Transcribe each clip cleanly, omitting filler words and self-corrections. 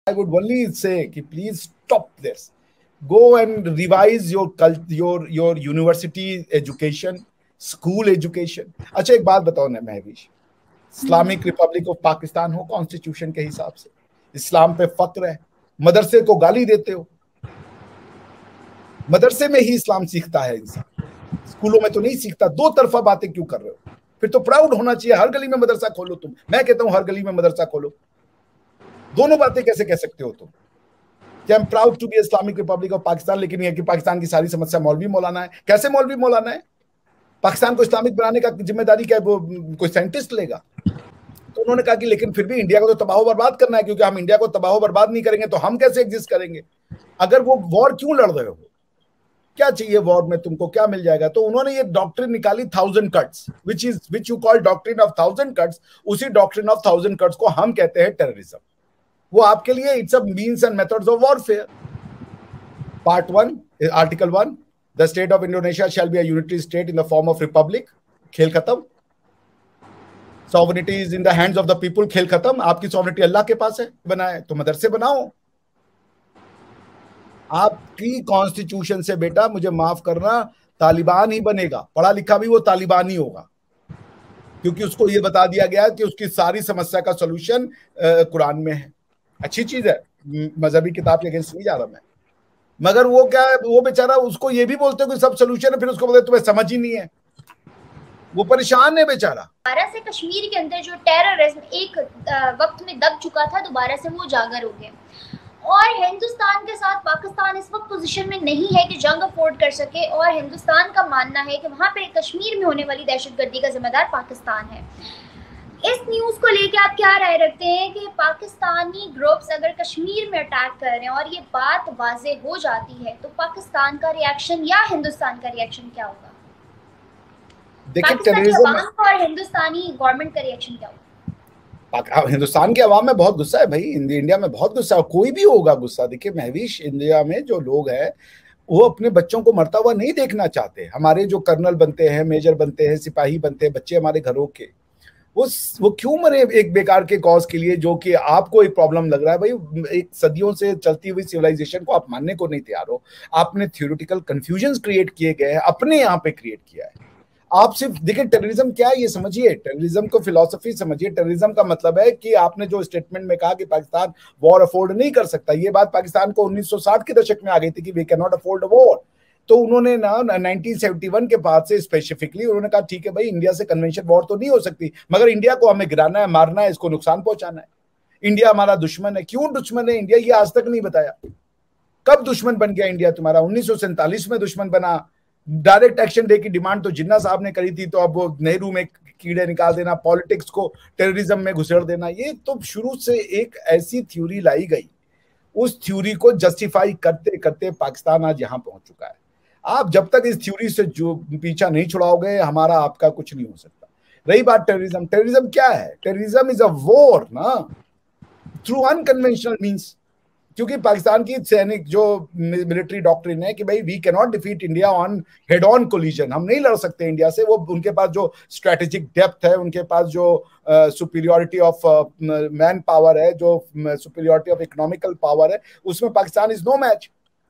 I would only say कि please stop this. Go and revise your university education, school education. अच्छा एक बात बताओ ना Mahvish, Islamic Republic of Pakistan हो कॉन्स्टिट्यूशन के हिसाब से, इस्लाम पे फक्र है, मदरसे को गाली देते हो। मदरसे में ही इस्लाम सीखता है इंसान, स्कूलों में तो नहीं सीखता। दो तरफा बातें क्यों कर रहे हो? फिर तो प्राउड होना चाहिए, हर गली में मदरसा खोलो तुम। मैं कहता हूं हर गली में मदरसा खोलो। दोनों बातें कैसे कह सकते हो तुम कि I am proud to be Islamic Republic of Pakistan, लेकिन यह कि पाकिस्तान की सारी समस्या मौलवी मौलाना है? कैसे मौलवी मौलाना है? पाकिस्तान को इस्लामिक बनाने का जिम्मेदारी क्या वो कोई साइंटिस्ट लेगा? तो उन्होंने कहा कि लेकिन फिर भी इंडिया को तो तबाह बर्बाद करना है, क्योंकि हम इंडिया को तबाह बर्बाद नहीं करेंगे तो हम कैसे एग्जिस्ट करेंगे? अगर वो वॉर क्यों लड़ रहे हो, क्या चाहिए वॉर में तुमको, क्या मिल जाएगा? तो उन्होंने ये डॉक्ट्रिन निकाली 1000 cuts, which you call doctrine of 1000 cuts. उसी डॉक्ट्रिन ऑफ 1000 कट्स को हम कहते हैं टेररिज्म। वो आपके लिए it's a means and methods of warfare. Part 1, article 1, the state of Indonesia shall be a unitary state in the form of republic. खेल खत्म। Sovereignty is in the hands of the people. खेल खत्म। आपकी sovereignty Allah के पास है, बनाए तो मदरसे बनाओ। आपकी कॉन्स्टिट्यूशन से बेटा, मुझे माफ करना, तालिबान ही बनेगा। पढ़ा लिखा भी वो तालिबान ही होगा, क्योंकि उसको ये बता दिया गया कि उसकी सारी समस्या का सोल्यूशन कुरान में है। अच्छी चीज है, मजहबी किताब के अगेंस्ट नहीं जा रहा मैं, मगर वो क्या है, वो बेचारा उसको ये भी बोलते कि सब सोल्यूशन है, फिर उसको बोलते तुम्हें समझ ही नहीं है। वो परेशान है बेचारा। दोबारा से कश्मीर के अंदर जो टेररिज्म एक वक्त में दब चुका था, दोबारा से वो उजागर हो गया। और हिंदुस्तान के साथ पाकिस्तान इस वक्त पोजीशन में नहीं है कि जंग अफोर्ड कर सके, और हिंदुस्तान का मानना है कि वहां पे कश्मीर में होने वाली दहशतगर्दी का जिम्मेदार पाकिस्तान है। इस न्यूज को लेकर आप क्या राय रखते हैं कि पाकिस्तानी ग्रुप्स अगर कश्मीर में अटैक कर रहे हैं और ये बात वाजे हो जाती है, तो पाकिस्तान का रिएक्शन या हिंदुस्तान का रिएक्शन क्या होगा? देखिए, टेररिज्म और हिंदुस्तानी गवर्नमेंट का रिएक्शन क्या होगा? हिंदुस्तान की आवाम में बहुत गुस्सा है भाई, इंडिया में बहुत गुस्सा है, कोई भी होगा गुस्सा। देखिए महवीश, इंडिया में जो लोग हैं वो अपने बच्चों को मरता हुआ नहीं देखना चाहते। हमारे जो कर्नल बनते हैं, मेजर बनते हैं, सिपाही बनते हैं, बच्चे हमारे घरों के, वो क्यों मरे एक बेकार के कॉज के लिए, जो कि आपको एक प्रॉब्लम लग रहा है। भाई एक सदियों से चलती हुई सिविलाइजेशन को आप मानने को नहीं तैयार हो। आपने थ्योरेटिकल कंफ्यूजन क्रिएट किए गए हैं, अपने यहाँ पे क्रिएट किया है। आप सिर्फ देखिए टेररिज्म क्या है ये समझिए, टेररिज्म को फिलॉसफी समझिए। टेररिज्म का मतलब है कि आपने जो स्टेटमेंट में कहा कि पाकिस्तान वॉर अफोर्ड नहीं कर सकता, ये बात पाकिस्तान को 1960 के दशक में आ गई थी कि we can not afford a war. तो उन्होंने ना 1971 के बाद से स्पेसिफिकली उन्होंने कहा ठीक है भाई, इंडिया से कन्वेंशन वॉर तो नहीं हो सकती, मगर इंडिया को हमें गिराना है, मारना है, इसको नुकसान पहुंचाना है। इंडिया हमारा दुश्मन है। क्यों दुश्मन है इंडिया, ये आज तक नहीं बताया। कब दुश्मन बन गया इंडिया तुम्हारा? 1947 में दुश्मन बना। डायरेक्ट एक्शन डे की डिमांड तो जिन्ना साहब ने करी थी, तो अब वो नेहरू में कीड़े निकाल देना, पॉलिटिक्स को टेररिज्म में घुसेड़ देना, ये तो शुरू से एक ऐसी थ्योरी लाई गई। उस थ्योरी को जस्टिफाई करते करते पाकिस्तान आज यहां पहुंच चुका है। आप जब तक इस थ्योरी से जो पीछा नहीं छुड़ाओगे, हमारा आपका कुछ नहीं हो सकता। रही बात टेररिज्म, टेररिज्म क्या है? टेररिज्म इज अ वॉर ना थ्रू अनकन्वेंशनल मीन्स। क्योंकि पाकिस्तान की सैनिक जो मिलिट्री डॉक्ट्रिन है कि भाई we can not defeat India on head on collision, हम नहीं लड़ सकते इंडिया से। वो उनके पास जो स्ट्रेटेजिक डेप्थ है, उनके पास जो सुपीरियरिटी ऑफ मैन पावर है, जो सुपीरियरिटी ऑफ इकोनॉमिकल पावर है, उसमें पाकिस्तान इज नो मैच।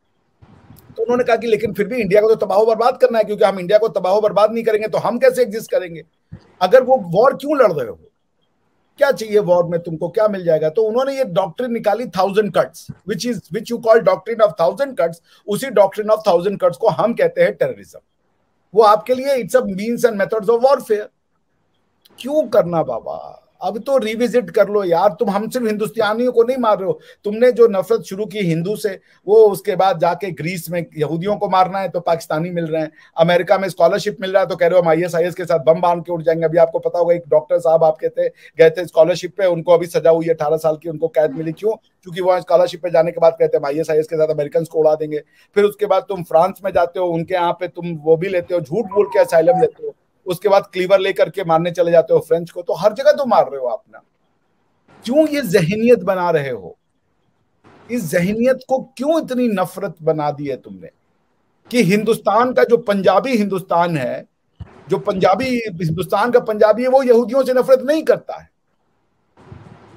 तो उन्होंने कहा कि लेकिन फिर भी इंडिया को तो तबाह बर्बाद करना है, क्योंकि हम इंडिया को तबाह बर्बाद नहीं करेंगे तो हम कैसे एग्जिस्ट करेंगे? अगर वो वॉर क्यों लड़ रहे हो, क्या चाहिए वॉर में तुमको, क्या मिल जाएगा? तो उन्होंने ये डॉक्ट्रिन निकाली 1000 cuts, which you call doctrine of 1000 cuts. उसी डॉक्ट्रिन ऑफ 1000 कट्स को हम कहते हैं टेररिज्म। वो आपके लिए it's a means and methods of warfare. क्यों करना बाबा, अब तो रिविजिट कर लो यार। तुम हम सिर्फ हिंदुस्तानियों को नहीं मार रहे हो, तुमने जो नफरत शुरू की हिंदू से, वो उसके बाद जाके ग्रीस में यहूदियों को मारना है तो पाकिस्तानी मिल रहे हैं। अमेरिका में स्कॉलरशिप मिल रहा है तो कह रहे हो हम ISIS के साथ बम बांध के उड़ जाएंगे। अभी आपको पता होगा एक डॉक्टर साहब आपके गए थे स्कॉलरशिप पे, उनको अभी सजा हुई है 18 साल की, उनको कैद मिली। क्यों? क्योंकि वहां स्कॉलरशिप पे जाने के बाद कहते हैं ISIS के साथ अमेरिकन को उड़ा देंगे। फिर उसके बाद तुम फ्रांस में जाते हो, उनके यहाँ पे तुम वो भी लेते हो, झूठ बोल के असाइलम लेते हो, उसके बाद क्लीवर लेकर के मारने चले जाते हो फ्रेंच को। तो हर जगह तो मार रहे हो आप ना। क्यों ये जहनियत बना रहे हो? इस जहनियत को क्यों इतनी नफरत बना दी है तुमने कि हिंदुस्तान का जो पंजाबी हिंदुस्तान है, जो पंजाबी हिंदुस्तान का पंजाबी है, वो यहूदियों से नफरत नहीं करता है।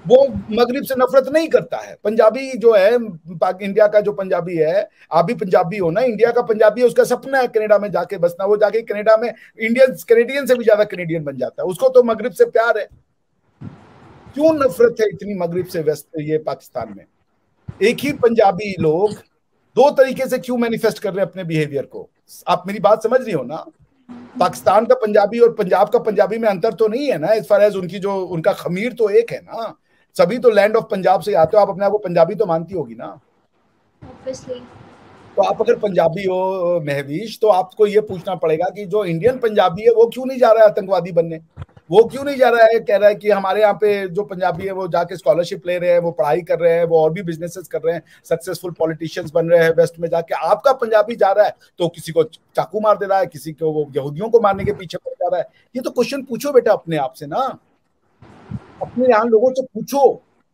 वो मगरिब से नफरत नहीं करता है। पंजाबी जो है, इंडिया का जो पंजाबी है, आप भी पंजाबी हो ना, इंडिया का पंजाबी है, उसका सपना है कनाडा में जाके बसना। वो जाके कनाडा में कैनेडियन से भी ज्यादा कैनेडियन बन जाता है, उसको तो मगरिब से प्यार है। क्यों नफरत है इतनी मगरिब से वेस्ट, ये पाकिस्तान में? एक ही पंजाबी लोग दो तरीके से क्यों मैनिफेस्ट कर रहे हैं अपने बिहेवियर को? आप मेरी बात समझ रही हो ना? पाकिस्तान का पंजाबी और पंजाब का पंजाबी में अंतर तो नहीं है ना, एज फार एज उनकी जो उनका खमीर तो एक है ना। सभी तो लैंड ऑफ पंजाब से आते हो, आप अपने आप को पंजाबी तो मानती होगी ना? Obviously. तो आप अगर पंजाबी हो महवीश, तो आपको ये पूछना पड़ेगा कि जो इंडियन पंजाबी है वो क्यों नहीं जा रहा है आतंकवादी बनने? वो क्यों नहीं जा रहा है, कह रहा है कि हमारे यहाँ पे जो पंजाबी है वो जाके स्कॉलरशिप ले रहे हैं, वो पढ़ाई कर रहे हैं, वो और भी बिजनेसेस कर रहे हैं, सक्सेसफुल पॉलिटिशियंस बन रहे हैं वेस्ट में जाके। आपका पंजाबी जा रहा है तो किसी को चाकू मार दे रहा है, किसी को वो यहूदियों को मारने के पीछे पड़ जा रहा है। ये तो क्वेश्चन पूछो बेटा अपने आप से ना, अपने यहाँ लोगों से पूछो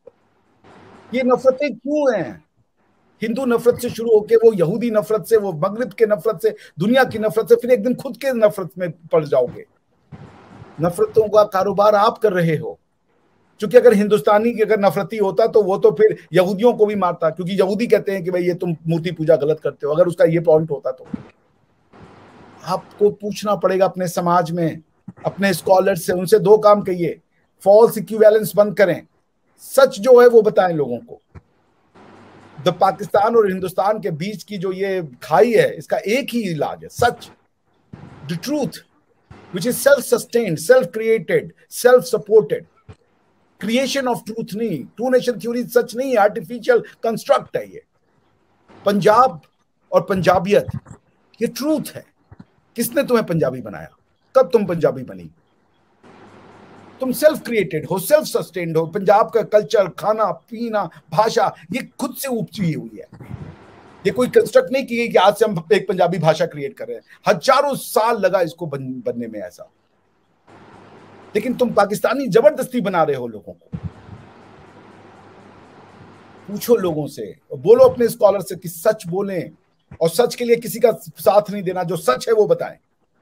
ये नफरतें क्यों हैं? हिंदू नफरत से शुरू होके वो यहूदी नफरत से, वो मगरिब के नफरत से, दुनिया की नफरत से, फिर एक दिन खुद के नफरत में पड़ जाओगे। नफरतों का कारोबार आप कर रहे हो। क्योंकि अगर हिंदुस्तानी की अगर नफरती होता तो वो तो फिर यहूदियों को भी मारता, क्योंकि यहूदी कहते हैं कि भाई ये तुम मूर्ति पूजा गलत करते हो। अगर उसका ये पॉइंट होता तो आपको पूछना पड़ेगा अपने समाज में, अपने स्कॉलर्स से, उनसे दो काम कहिए, फॉल्स इक्विवेलेंस बंद करें, सच जो है वो बताएं लोगों को। द पाकिस्तान और हिंदुस्तान के बीच की जो ये खाई है, इसका एक ही इलाज है, सच, the truth, which is self-sustained, self-created, self-supported. Creation of truth नहीं, टू नेशन थ्योरी सच नहीं है, आर्टिफिशियल कंस्ट्रक्ट है ये। पंजाब और पंजाबियत ये ट्रूथ है। किसने तुम्हें पंजाबी बनाया? कब तुम पंजाबी बनी? तुम सेल्फ क्रिएटेड हो, सेल्फ सस्टेन्ड हो। पंजाब का कल्चर, खाना पीना, भाषा, ये खुद से उपजी हुई है। ये कोई कंस्ट्रक्ट नहीं की गई कि आज से हम एक पंजाबी भाषा क्रिएट कर रहे हैं। हजारों साल लगा इसको बनने में ऐसा। लेकिन तुम पाकिस्तानी जबरदस्ती बना रहे हो लोगों को। पूछो लोगों से, बोलो अपने स्कॉलर से कि सच बोलें, और सच के लिए किसी का साथ नहीं देना, जो सच है वो बताएं।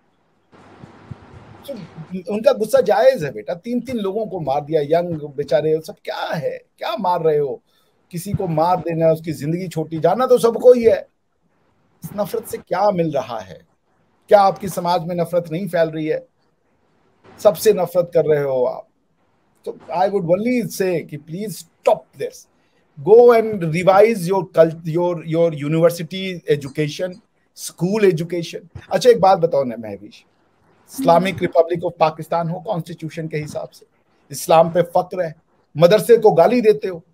तो उनका गुस्सा जायज है बेटा। 3-3 लोगों को मार दिया, यंग बेचारे, सब क्या है, क्या मार रहे हो? किसी को मार देना, उसकी जिंदगी छोटी, जाना तो सबको ही है। इस नफरत से क्या मिल रहा है? क्या आपकी समाज में नफरत नहीं फैल रही है? सबसे नफरत कर रहे हो आप। तो आई वुड ओनली से कि please stop this, go and revise your university education, school education. अच्छा एक बात बताओ ना Mahvish, Islamic Republic of Pakistan हो कॉन्स्टिट्यूशन के हिसाब से, इस्लाम पे फक्र है, मदरसे को गाली देते हो।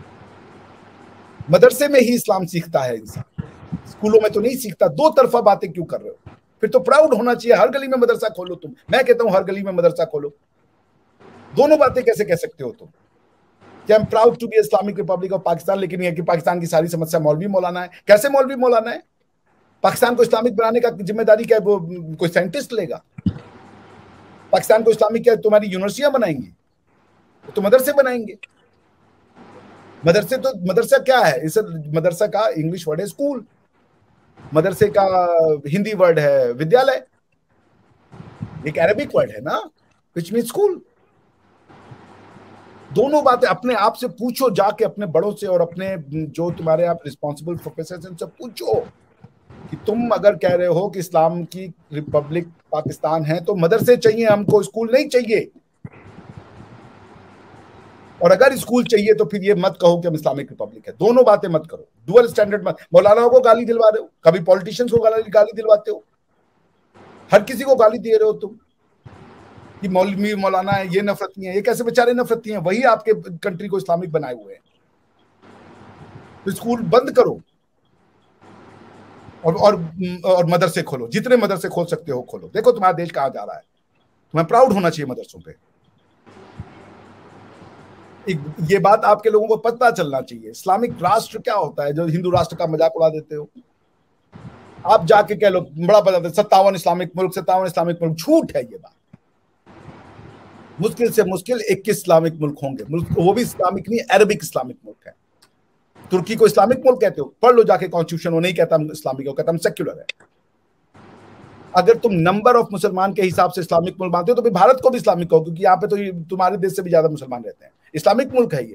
मदरसे में ही इस्लाम सीखता है इंसान, स्कूलों में तो नहीं सीखता। दो तरफा बातें क्यों कर रहे हो? फिर तो प्राउड होना चाहिए, हर गली में मदरसा खोलो तुम। मैं कहता हूं हर गली में मदरसा खोलो। दोनों बातें कैसे कह सकते हो तुम कि I am proud to be Islamic Republic of Pakistan, लेकिन यह कि पाकिस्तान की सारी समस्या मौलवी मौलाना है? कैसे मौलवी मौलाना है? पाकिस्तान को इस्लामिक बनाने का जिम्मेदारी क्या है? वो कोई साइंटिस्ट लेगा? पाकिस्तान को इस्लामिक क्या तुम्हारी यूनिवर्सिटियां बनाएंगी? तो मदरसे बनाएंगे। मदरसे तो, मदरसा क्या है? इस मदरसा का इंग्लिश वर्ड है स्कूल, मदरसे का हिंदी वर्ड है विद्यालय, एक अरबिक वर्ड है ना, विच मीन स्कूल। दोनों बातें अपने आप से पूछो जाके, अपने बड़ों से और अपने जो तुम्हारे आप रिस्पॉन्सिबल प्रोफेसर उनसे पूछो कि तुम अगर कह रहे हो कि इस्लाम की रिपब्लिक पाकिस्तान है तो मदरसे चाहिए हमको, स्कूल नहीं चाहिए। और अगर स्कूल चाहिए तो फिर ये मत कहो कि हम इस्लामिक रिपब्लिक है। दोनों बातें मत करो, डुअल स्टैंडर्ड मत। मौलाना को गाली दिलवा रहे हो, कभी पॉलिटिशियंस को गाली दिलवाते हो, हर किसी को गाली दे रहे हो तुम कि मौलवी मौलाना है, ये नफरती है। ये कैसे बेचारे नफरती हैं? वही आपके कंट्री को इस्लामिक बनाए हुए हैं। तो स्कूल बंद करो और मदरसे खोलो, जितने मदरसे खोल सकते हो खोलो। देखो तुम्हारा देश कहां जा रहा है, तुम्हें प्राउड होना चाहिए मदरसों पे। ये बात आपके लोगों को पता चलना चाहिए। इस्लामिक राष्ट्र क्या होता है जो हिंदू राष्ट्र का मजाक उड़ा देते हो? आप जाके कह लो, बड़ा बताते 57 इस्लामिक मुल्क, 57 इस्लामिक मुल्क। झूठ है ये बात। मुश्किल से मुश्किल 21 इस्लामिक मुल्क होंगे, वो भी इस्लामिक नहीं, अरबिक इस्लामिक मुल्क है। तुर्की को इस्लामिक मुल्क कहते हो? पढ़ लो जाके कॉन्स्टिट्यूशन, वो नहीं कहता हम इस्लामिक, वो कहता हम सेक्युलर है। अगर तुम नंबर ऑफ मुसलमान के हिसाब से इस्लामिक मुल्क मानते हो तो फिर भारत को भी इस्लामिक कहो, क्योंकि यहाँ पे तो तुम्हारे देश से भी ज्यादा मुसलमान रहते हैं, इस्लामिक मुल्क है ये।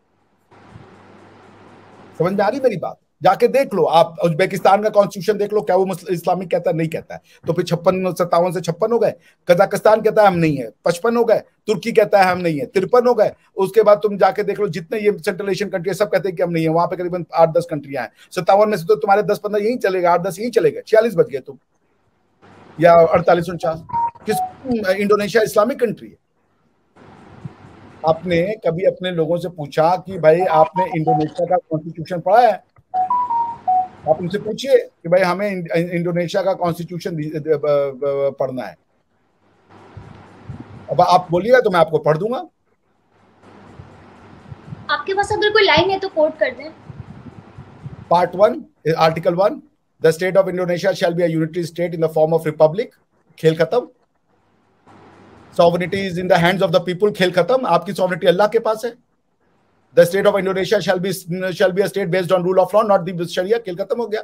समझ में आ रही मेरी बात? जाके देख लो आप, उज्बेकिस्तान का कॉन्स्टिट्यूशन देख लो, क्या वो इस्लामिक कहता है? नहीं कहता है। तो फिर 56-57 से 56 हो गए। कजाकिस्तान कहता है हम नहीं है, 55 हो गए। तुर्की कहता है हम नहीं है, 53 हो गए। उसके बाद तुम जाके देख लो जितने ये सेंट्रल एशियन कंट्री है सब कहते हैं कि हम नहीं है। वहां पे करीबन 8-10 कंट्रियां हैं। 57 में से तो तुम्हारे 10-15 यही चलेगा, 8-10 यही चलेगा। 46 बच गए तुम, या 48-49। किस इंडोनेशिया इस्लामिक कंट्री है? आपने कभी अपने लोगों से पूछा कि भाई आपने इंडोनेशिया का कॉन्स्टिट्यूशन पढ़ा है? आप उनसे पूछिए कि भाई हमें इंडोनेशिया का कॉन्स्टिट्यूशन पढ़ना है। अब आप बोलिएगा तो मैं आपको पढ़ दूंगा। आपके पास अगर कोई लाइन है तो कोट कर दें। Part 1 article 1, the state of Indonesia shall be a unitary state in the form of republic. खेल खत्म। Sovereignty is in the hands of the people. खेल खत्म। आपकी सॉवरेनिटी अल्लाह के पास है। The state of Indonesia shall be a state based on rule of law not the sharia. खेल खत्म हो गया।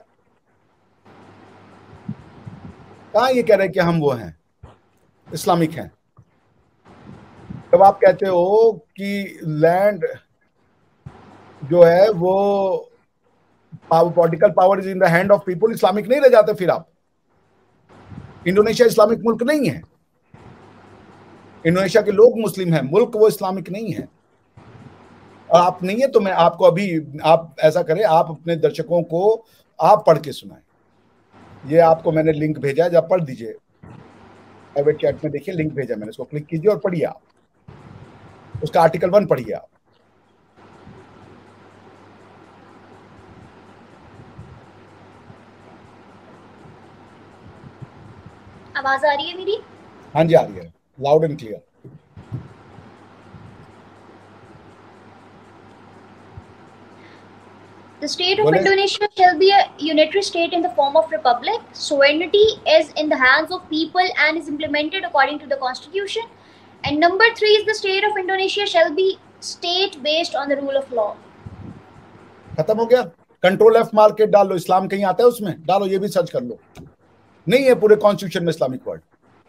कहां ये कह रहे हैं कि हम वो हैं, इस्लामिक हैं? जब आप कहते हो कि लैंड जो है वो political power is in the hand of people, Islamic नहीं रह जाते फिर आप? इंडोनेशिया इस्लामिक मुल्क नहीं है। इंडोनेशिया के लोग मुस्लिम हैं, मुल्क वो इस्लामिक नहीं है। और आप नहीं है तो मैं आपको अभी, आप ऐसा करें, आप अपने दर्शकों को आप पढ़ के सुनाएं। ये आपको मैंने लिंक भेजा है, जब पढ़ दीजिए। प्राइवेट चैट में देखिए, लिंक भेजा मैंने, इसको क्लिक कीजिए और पढ़िए आप। उसका आर्टिकल 1 पढ़िए आप। आवाज आ रही है मेरी? हाँ जी आ रही है, loud and clear. The state of Indonesia shall be a unitary state in the form of republic. Sovereignty is in the hands of people and is implemented according to the constitution. And number 3 is the state of Indonesia shall be state based on the rule of law. खत्म हो गया। Control F मार के डाल लो, इस्लाम कहीं आता है उसमें? डालो, ये भी सर्च कर लो। नहीं है पूरे कॉन्स्टिट्यूशन में इस्लामिक वर्ड।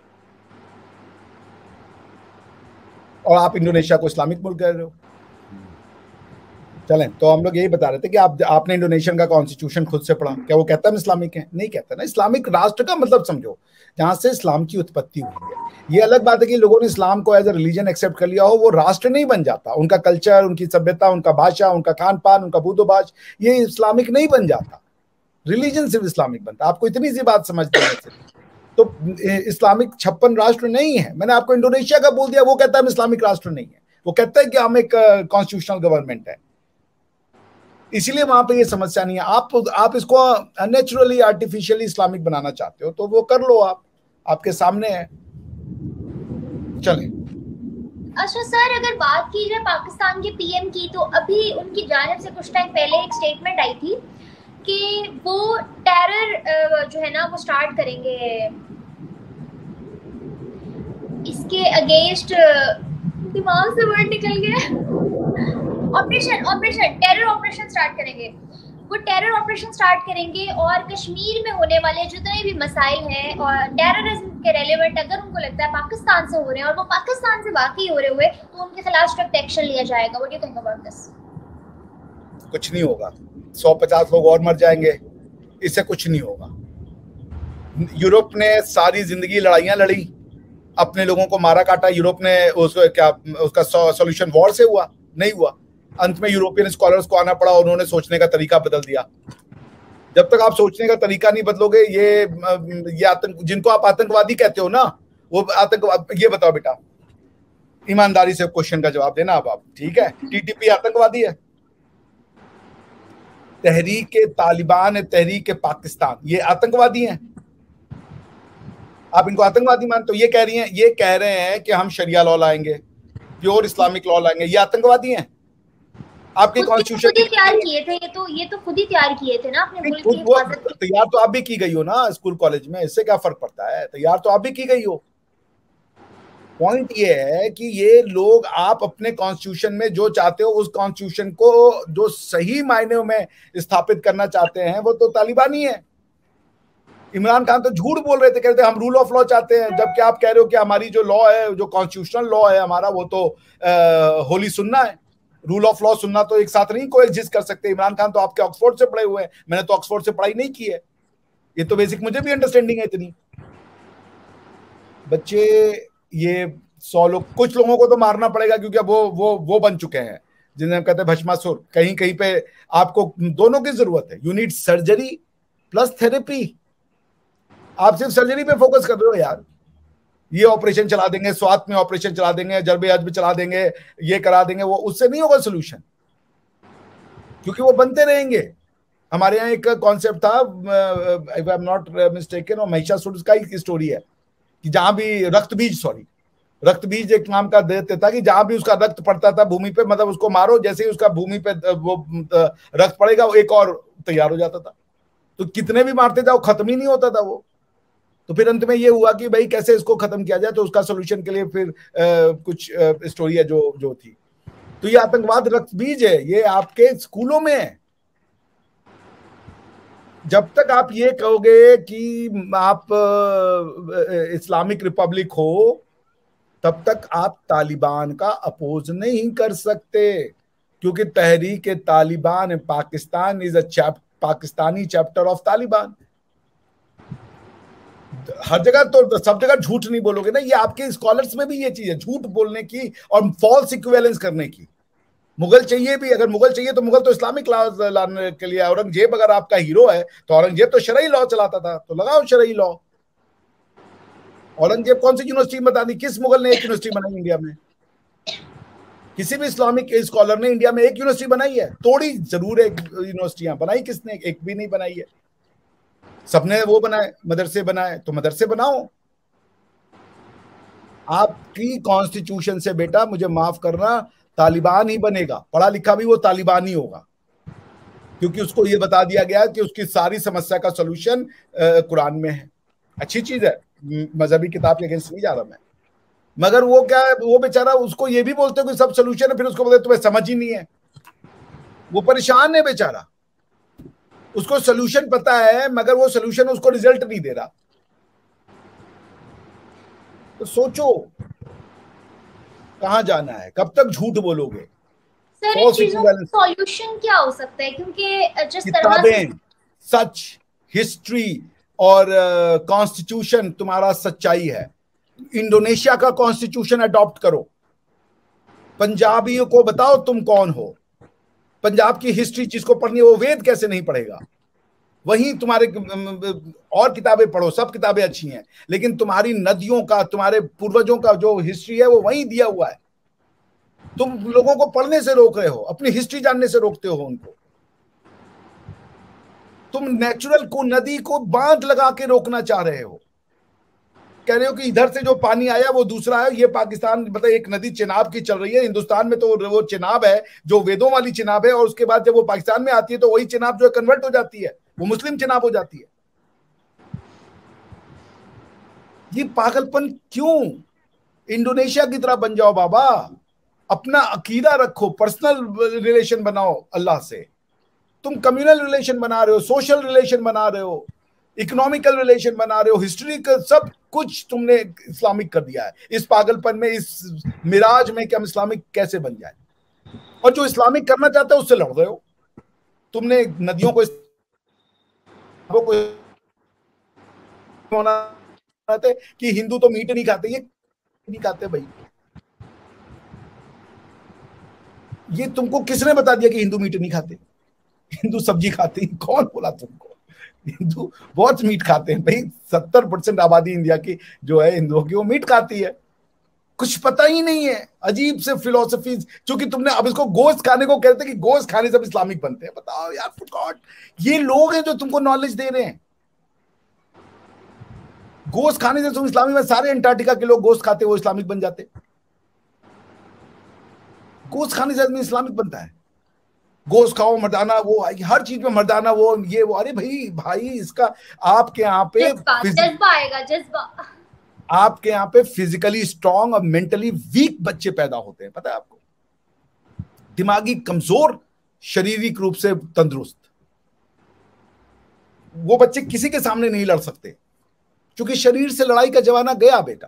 और आप इंडोनेशिया को इस्लामिक मुल्क कह रहे हो। चलें, तो हम लोग यही बता रहे थे कि आपने इंडोनेशियन का कॉन्स्टिट्यूशन खुद से पढ़ा, क्या वो कहता है इस्लामिक है? नहीं कहता ना। इस्लामिक राष्ट्र का मतलब समझो, जहां से इस्लाम की उत्पत्ति हुई है। ये अलग बात है कि लोगों ने इस्लाम को एज अ रिलीजन एक्सेप्ट कर लिया हो, वो राष्ट्र नहीं बन जाता। उनका कल्चर, उनकी सभ्यता, उनका भाषा, उनका खान पान, उनका बूदोबाश, ये इस्लामिक नहीं बन जाता। रिलीजन सिर्फ इस्लामिक बनता। आपको इतनी सी बात समझते हैं। तो इस्लामिक 56 राष्ट्र नहीं है। मैंने आपको इंडोनेशिया का बोल दिया, वो कहता है हम इस्लामिक राष्ट्र नहीं है। वो कहता है कि हम एक कॉन्स्टिट्यूशनल गवर्नमेंट है, इसीलिए वहां पे ये समस्या नहीं है। आप इसको अननेचुरली आर्टिफिशियली इस्लामिक बनाना चाहते हो तो वो कर लो, आप आपके सामने है। चलें। अच्छा सर, अगर बात की जाए पाकिस्तान के पीएम की, तो अभी उनकी जानिब से कुछ टाइम पहले एक स्टेटमेंट आई थी कि वो टेरर जो है ना वो स्टार्ट करेंगे इसके अगेंस्ट, दिमाग से वर्ड निकल गया, ऑपरेशन टेरर ऑपरेशन स्टार्ट करेंगे। वो टेरर ऑपरेशन स्टार्ट करेंगे और कश्मीर में होने वाले जितने भी मसाइल हैं और टेररिज्म के रेलेवेंट अगर उनको लगता है पाकिस्तान से हो रहे हैं और वो पाकिस्तान से वाकई हो रहे हुए, तो उनके खिलाफ स्ट्रिक्ट एक्शन लिया जाएगा। What do you think about this? कुछ नहीं होगा, 150 लोग और मर जाएंगे, इससे कुछ नहीं होगा। यूरोप ने सारी जिंदगी लड़ाइयां लड़ी, अपने लोगों को मारा काटा। यूरोप ने उसका सॉल्यूशन वॉर से हुआ? नहीं हुआ। अंत में यूरोपियन स्कॉलर्स को आना पड़ा, उन्होंने सोचने का तरीका बदल दिया। जब तक आप सोचने का तरीका नहीं बदलोगे, ये जिनको आप आतंकवादी कहते हो ना, वो आतंकवाद। ये बताओ बेटा, ईमानदारी से क्वेश्चन का जवाब देना। अब आप ठीक है, टीटीपी आतंकवादी है? तहरीक तालिबान है, तहरीक पाकिस्तान, ये आतंकवादी हैं? आप इनको आतंकवादी मानते हो? ये कह रहे हैं कि हम शरिया लॉ लाएंगे, प्योर इस्लामिक लॉ लाएंगे, ये आतंकवादी हैं? आपके कॉन्स्टिट्यूशन तैयार किए थे ये तो खुद ही तैयार किए थे ना अपने मुल्क की हिफाजत। तैयार तो आप भी की गई हो ना स्कूल कॉलेज में, इससे क्या फर्क पड़ता है? तैयार तो आप भी की गई हो। पॉइंट ये है कि ये लोग, आप अपने कॉन्स्टिट्यूशन में जो चाहते हो, उस कॉन्स्टिट्यूशन को जो सही मायने में स्थापित करना चाहते हैं, वो तो तालिबानी है। इमरान खान तो झूठ बोल रहे थे, कहते हम रूल ऑफ लॉ चाहते हैं, जबकि आप कह रहे हो कि हमारी जो लॉ है, जो कॉन्स्टिट्यूशनल लॉ है हमारा, वो तो होली सुन्ना है। रूल ऑफ लॉ सुनना तो एक साथ नहीं कोएग्जिस्ट कर सकते। इमरान खान तो आपके ऑक्सफोर्ड से पढ़े हुए हैं, मैंने तो ऑक्सफोर्ड से पढ़ाई नहीं की है। ये तो बेसिक मुझे भी अंडरस्टैंडिंग है इतनी। बच्चे ये 100 लोग, कुछ लोगों को तो मारना पड़ेगा क्योंकि अब वो बन चुके हैं जिन्हें हम कहते हैं भस्मासुर। कहीं कहीं पे आपको दोनों की जरूरत है। You need surgery plus therapy. आप सिर्फ सर्जरी पे फोकस कर रहे हो यार। ये ऑपरेशन चला देंगे, स्वात में ऑपरेशन चला देंगे, जरबे अजब चला देंगे, ये करा देंगे, वो उससे नहीं होगा सोल्यूशन, क्योंकि वो बनते रहेंगे। हमारे यहाँ एक कॉन्सेप्ट था, if I am not mistaken, और महिषासुर का ही स्टोरी है कि जहां भी रक्त बीज एक नाम का दैत्य था कि जहां भी उसका रक्त पड़ता था भूमि पे, मतलब उसको मारो, जैसे ही उसका भूमि पे वो रक्त पड़ेगा वो एक और तैयार हो जाता था। तो कितने भी मारते जाओ खत्म ही नहीं होता था वो। तो फिर अंत में ये हुआ कि भाई कैसे इसको खत्म किया जाए, तो उसका सोल्यूशन के लिए फिर कुछ स्टोरी है जो थी। तो ये आतंकवाद रक्त बीज है, ये आपके स्कूलों में है। जब तक आप ये कहोगे कि आप इस्लामिक रिपब्लिक हो, तब तक आप तालिबान का अपोज नहीं कर सकते, क्योंकि Tehreek Taliban Pakistan is a Pakistani chapter of Taliban. हर जगह तो सब जगह झूठ नहीं बोलोगे ना। ये आपके स्कॉलर्स में भी ये चीज है, झूठ बोलने की और फॉल्स इक्विवेलेंस करने की। मुगल चाहिए भी, अगर मुगल चाहिए तो मुगल तो इस्लामिक लॉ लाने के लिए। औरंगजेब अगर आपका हीरो है तो औरंगजेब तो शरई लॉ चलाता था, तो लगाओ शरई लॉ। औरंगजेब कौन सी यूनिवर्सिटी बता दी? किस मुगल ने एक यूनिवर्सिटी बनाई इंडिया में? किसी भी इस्लामिक स्कॉलर ने इंडिया में एक यूनिवर्सिटी बनाई है? तोड़ी जरूर एक यूनिवर्सिटियां, बनाई किसने? एक भी नहीं बनाई है। सबने वो बनाए, मदरसे बनाए, तो मदरसे बनाओ। आपकी कॉन्स्टिट्यूशन से बेटा, मुझे माफ करना, तालिबान ही बनेगा। पढ़ा लिखा भी वो तालिबान ही होगा, क्योंकि उसको ये बता दिया गया कि उसकी सारी समस्या का सोल्यूशन कुरान में है। अच्छी चीज है, मजहबी किताब के अगेंस्ट नहीं जा रहा मैं, मगर वो क्या है, वो बेचारा, उसको ये भी बोलते हो कि सब सोल्यूशन है, फिर उसको बोलते तुम्हें समझ ही नहीं है। वो परेशान है बेचारा, उसको सोल्यूशन पता है मगर वो सोल्यूशन उसको रिजल्ट नहीं दे रहा। तो सोचो कहां जाना है, कब तक झूठ बोलोगे? सर इन चीजों का सॉल्यूशन क्या हो सकता है? क्योंकि जिस तरह से सच, हिस्ट्री और कॉन्स्टिट्यूशन तुम्हारा सच्चाई है। इंडोनेशिया का कॉन्स्टिट्यूशन अडॉप्ट करो, पंजाबियों को बताओ तुम कौन हो। पंजाब की हिस्ट्री जिसको पढ़नी है वो वेद कैसे नहीं पढ़ेगा? वहीं तुम्हारे और किताबें पढ़ो, सब किताबें अच्छी हैं, लेकिन तुम्हारी नदियों का, तुम्हारे पूर्वजों का जो हिस्ट्री है वो वहीं दिया हुआ है। तुम लोगों को पढ़ने से रोक रहे हो, अपनी हिस्ट्री जानने से रोकते हो उनको। तुम नेचुरल को, नदी को बांध लगा के रोकना चाह रहे हो। कह रहे हो कि इधर से जो पानी आया वो दूसरा है। ये पाकिस्तान, मतलब एक नदी चिनाब की चल रही है हिंदुस्तान में, तो वो चिनाब है जो वेदों वाली चिनाब है, और उसके बाद जब वो पाकिस्तान में आती है तो वही चिनाब जो है कन्वर्ट हो जाती है, वो मुस्लिम चिनाब हो जाती है। ये पागलपन क्यों? इंडोनेशिया की तरह बन जाओ बाबा, अपना अकीदा रखो, पर्सनल रिलेशन बनाओ अल्लाह से। तुम कम्युनल रिलेशन बना रहे हो, सोशल रिलेशन बना रहे हो, इकोनॉमिकल रिलेशन बना रहे हो, हिस्ट्री का सब कुछ तुमने इस्लामिक कर दिया है। इस पागलपन में, इस मिराज में कि हम इस्लामिक कैसे बन जाए, और जो इस्लामिक करना चाहते हो उससे लड़ रहे हो। तुमने नदियों को होना कि हिंदू तो मीट नहीं खाते, ये नहीं खाते भाई। ये तुमको किसने बता दिया कि हिंदू मीट नहीं खाते? हिंदू सब्जी खाते हैं, कौन बोला तुमको? हिंदू बहुत मीट खाते हैं भाई। 70% आबादी इंडिया की जो है हिंदुओं की, वो मीट खाती है। कुछ पता ही नहीं है, अजीब से फिलोसफी। क्योंकि तुमने अब इसको गोश्त खाने को कहते हैं कि गोश्त खाने से इस्लामिक बनते हैं। बताओ यार, फॉर गॉड, ये लोग हैं जो तुमको नॉलेज दे रहे हैं। गोश्त खाने से तुम इस्लामिक में, सारे अंटार्कटिका के लोग गोश्त खाते, वो इस्लामिक बन जाते। गोश्त खाने से आदमी इस्लामिक बनता है? गोश्त खाओ, मर्दाना, वो हर चीज में मर्दाना, वो ये वो। अरे भाई इसका आपके यहाँ पे जज्बा आएगा, जज्बा। आपके यहाँ पे फिजिकली स्ट्रांग और मेंटली वीक बच्चे पैदा होते हैं, पता है आपको? दिमागी कमजोर, शारीरिक रूप से तंदुरुस्त। वो बच्चे किसी के सामने नहीं लड़ सकते, क्योंकि शरीर से लड़ाई का जमाना गया बेटा।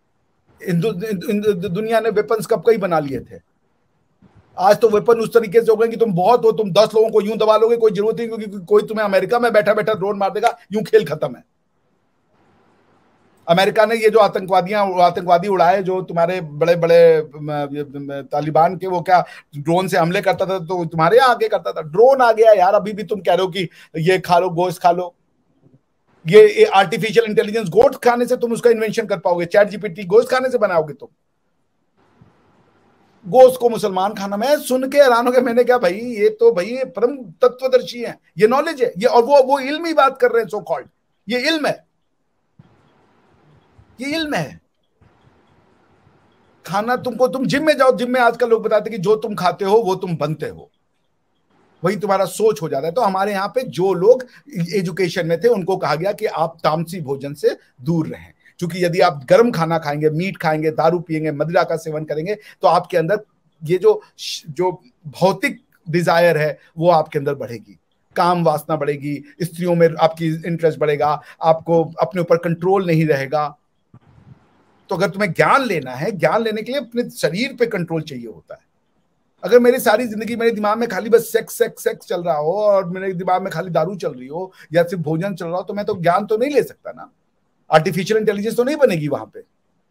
दुनिया ने वेपन्स कब कई बना लिए थे। आज तो वेपन उस तरीके से हो गए कि तुम बहुत हो, तुम 10 लोगों को यूं दबा लोगे, कोई जरूरत नहीं, क्योंकि कोई तुम्हें अमेरिका में बैठा बैठा ड्रोन मार देगा, यूं खेल खत्म है। अमेरिका ने ये जो आतंकवादी उड़ाए, जो तुम्हारे बड़े बड़े तालिबान के, वो क्या ड्रोन से हमले करता था, तो तुम्हारे यहाँ आगे करता था। ड्रोन आ गया यार, अभी भी तुम कह रहे हो कि ये खा लो, गोश्त खा लो। ये आर्टिफिशियल इंटेलिजेंस गोश्त खाने से तुम उसका इन्वेंशन कर पाओगे? चैट जीपीटी गोश्त खाने से बनाओगे तुम? गोश्त को मुसलमान खाना, मैं सुन के हैरान हो गया। मैंने कहा भाई ये तो भाई परम तत्वदर्शी है, ये नॉलेज है ये, और वो इल्मी बात कर रहे हैं, सो कॉल्ड ये इल्म है, ये इल्म है। खाना तुमको, तुम जिम में जाओ, जिम में आजकल लोग बताते हैं कि जो तुम खाते हो वो तुम बनते हो, वही तुम्हारा सोच हो जाता है। तो हमारे यहाँ पे जो लोग एजुकेशन में थे उनको कहा गया कि आप तामसी भोजन से दूर रहें, क्योंकि यदि आप गर्म खाना खाएंगे, मीट खाएंगे, दारू पिएंगे, मदिरा का सेवन करेंगे, तो आपके अंदर ये जो भौतिक डिजायर है वो आपके अंदर बढ़ेगी, काम वासना बढ़ेगी, स्त्रियों में आपकी इंटरेस्ट बढ़ेगा, आपको अपने ऊपर कंट्रोल नहीं रहेगा। तो अगर तुम्हें ज्ञान लेना है, ज्ञान लेने के लिए अपने शरीर पे कंट्रोल चाहिए होता है। अगर मेरी सारी जिंदगी मेरे दिमाग में खाली बस सेक्स सेक्स सेक्स चल रहा हो, और मेरे दिमाग में खाली दारू चल रही हो, या सिर्फ भोजन चल रहा हो, तो मैं तो ज्ञान तो नहीं ले सकता ना, आर्टिफिशियल इंटेलिजेंस तो नहीं बनेगी वहां पे।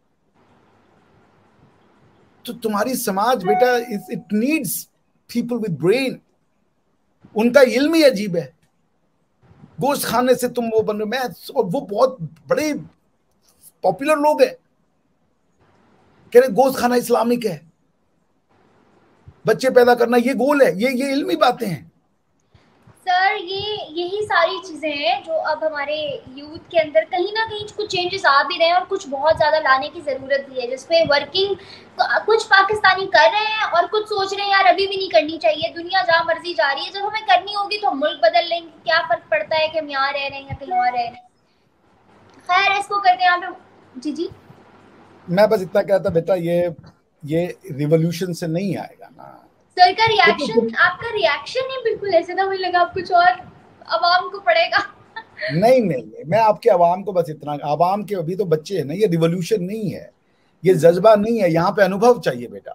तो तुम्हारी समाज बेटा, it needs people with brain. उनका इल्म ही अजीब है। गोश्त खाने से तुम वो बन, मैं, वो बहुत बड़े पॉपुलर लोग हैं, कह रहे गोश्त खाना इस्लामिक है, बच्चे पैदा करना ये गोल है, ये इल्मी बातें हैं। सर यही सारी चीजें हैं जो अब हमारे यूथ के अंदर कहीं ना कहीं कुछ चेंजेस आ भी रहे हैं, और कुछ बहुत ज्यादा लाने की जरूरत भी है, जिसपे वर्किंग कुछ पाकिस्तानी कर रहे हैं, और कुछ सोच रहे हैं यार अभी भी नहीं करनी चाहिए, दुनिया जहाँ मर्जी जा रही है, जब हमें करनी होगी तो हम मुल्क बदल लेंगे, क्या फर्क पड़ता है कि हम यहाँ रह रहे हैं या कहीं और रह रहे हैं। खैर इसको करते हैं यहाँ पे। जी जी, मैं बस इतना कहता बेटा, ये रिवॉल्यूशन से नहीं आएगा ना। सर का रिएक्शन, आपका रिएक्शन ही बिल्कुल ऐसे था, मुझे लगा आप कुछ और आवाम को पड़ेगा। नहीं, मैं आपके आवाम को बस इतना, आवाम के अभी तो बच्चे हैं ना, ये रिवॉल्यूशन नहीं है, ये जज्बा नहीं है, यहाँ पे अनुभव चाहिए बेटा।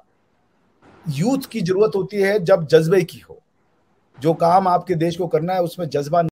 यूथ की जरूरत होती है जब जज्बे की हो, जो काम आपके देश को करना है उसमें जज्बा